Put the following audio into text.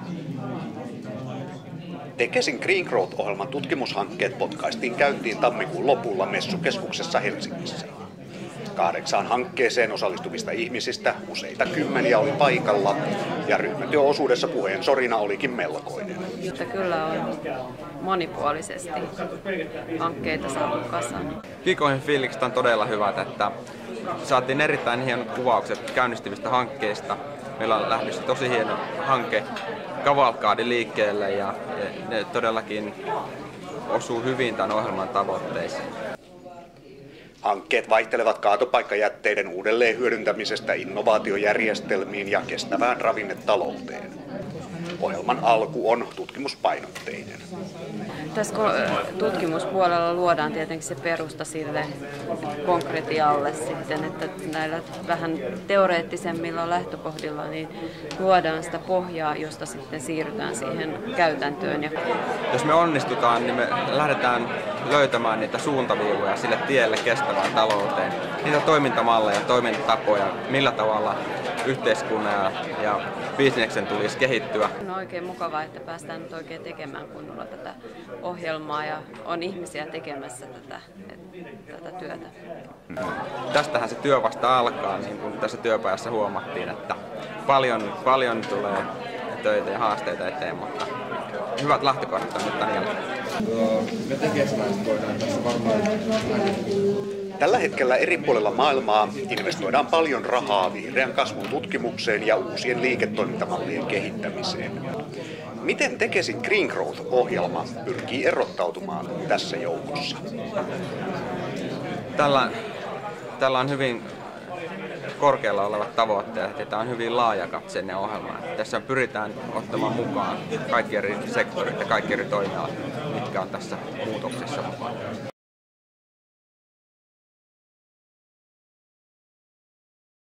Tekesin Green Growth-ohjelman tutkimushankkeet potkaistiin käyntiin tammikuun lopulla Messukeskuksessa Helsingissä. 8 hankkeeseen osallistuvista ihmisistä useita kymmeniä oli paikalla ja ryhmätyöosuudessa puheen sorina olikin melkoinen. Kyllä on monipuolisesti hankkeita saatu kasaan. Kikohin fiilikset on todella hyvät, että saatiin erittäin hienot kuvaukset käynnistyvistä hankkeista. Meillä on lähdössä tosi hieno hanke Kavalkaadi liikkeelle ja ne todellakin osuu hyvin tämän ohjelman tavoitteisiin. Hankkeet vaihtelevat kaatopaikkajätteiden uudelleen hyödyntämisestä innovaatiojärjestelmiin ja kestävään ravinnetalouteen. Ohjelman alku on tutkimuspainotteinen. Tässä tutkimuspuolella luodaan tietenkin se perusta sille konkretialle sitten, että näillä vähän teoreettisemmilla lähtökohdilla niin luodaan sitä pohjaa, josta sitten siirrytään siihen käytäntöön. Jos me onnistutaan, niin me lähdetään löytämään niitä suuntaviivoja sille tielle kestävään talouteen, niitä toimintamalleja, toimintatapoja, millä tavalla yhteiskunnan ja bisneksen tulisi kehittyä. On oikein mukavaa, että päästään nyt oikein tekemään kunnolla tätä ohjelmaa ja on ihmisiä tekemässä tätä työtä. Tästähän se työ vasta alkaa, niin kuin tässä työpajassa huomattiin, että paljon tulee töitä ja haasteita eteen, mutta hyvät lähtökohdat on nyt tämän Me tekesilaiset voidaan tässä varmaan. Tällä hetkellä eri puolilla maailmaa investoidaan paljon rahaa vihreän kasvun tutkimukseen ja uusien liiketoimintamallien kehittämiseen. Miten Tekesin Green Growth-ohjelma pyrkii erottautumaan tässä joukossa? Tällä on hyvin korkealla olevat tavoitteet ja tämä on hyvin laajakatseinen ohjelma. Tässä pyritään ottamaan mukaan kaikki eri sektorit ja kaikki eri toimialat, mitkä on tässä muutoksessa mukana.